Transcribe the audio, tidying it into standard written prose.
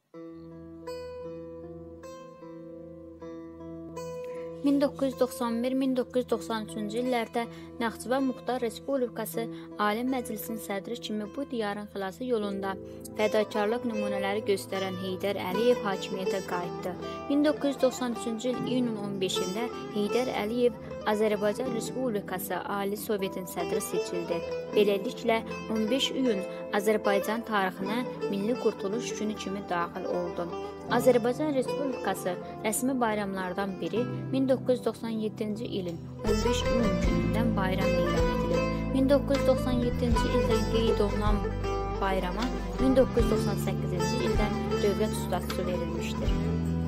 1991-1993-cü illərdə Naxçıvan Muxtar Respublikası Ali Məclisinin sədri kimi bu diyarın xilası yolunda fədakarlıq nümunələri göstərən Heydər Əliyev hakimiyyətə qayıtdı. 1993-cü il iyunun 15-də Heydər Əliyev Azərbaycan Respublikası Ali Sovetin sədri seçildi. Beləliklə 15 iyun Azərbaycan tarixinə Milli Qurtuluş Günü kimi daxil oldu. Azərbaycan Respublikası rəsmi bayramlardan biri 1997-ci ilin 15 iyun günündən bayram elan edilir. 1997-ci ildən qeyd olunan bayrama 1998-ci ildən dövlət statusu verilmişdir.